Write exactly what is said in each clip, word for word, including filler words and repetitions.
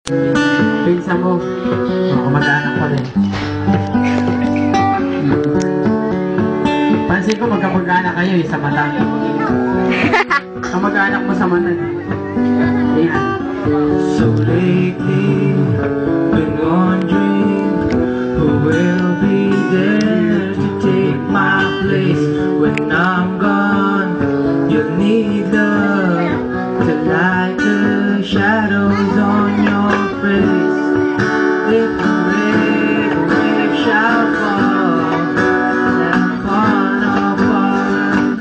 Pinsa mo. Oh, kamag-anak ko rin. Pansin ko magkamag-anak kayo eh, sa mata. Kamag-anak mo sa mata. Ayan. So lately, been wondering who will be there to take my place when I'm gone. You'll need love to light the shadows on your face. If the red wave shall fall and fall apart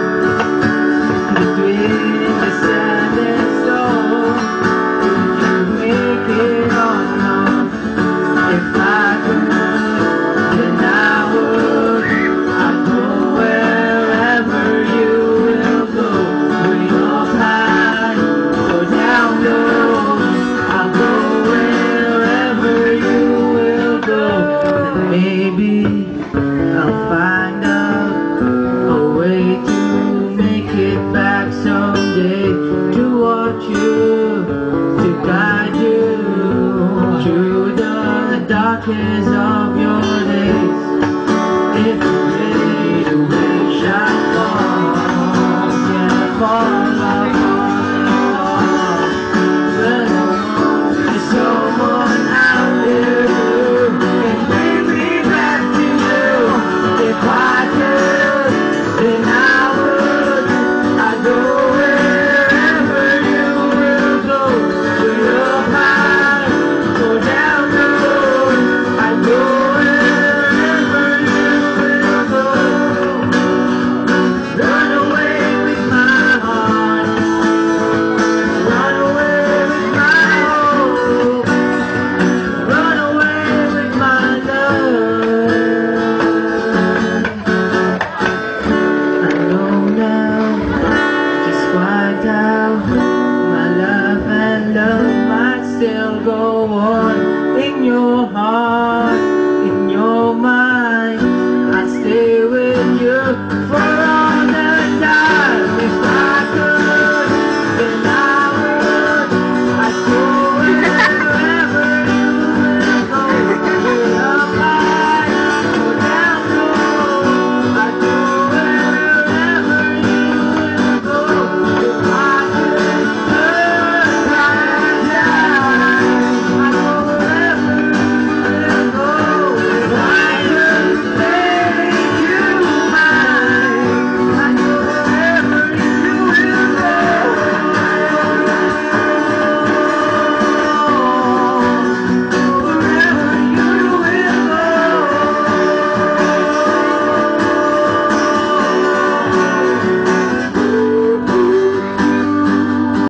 between the sand and stone, would you make it or not? If I could, then I would. I'd go wherever you will go. Way up high or down low, I'll go wherever you will go. And maybe I'll find out a way to make it back someday, to watch you, to guide you through the darkness of your days. If the great wave shall fall, yeah, fall apart, then there's someone out there who can bring me back to you. If I could, then I would. I'd go wherever you will go. Way up high or down low, I'd go wherever you will go. Run away with my heart, run away with my hope, run away with my love. I know now just quite how my love and love might still go on.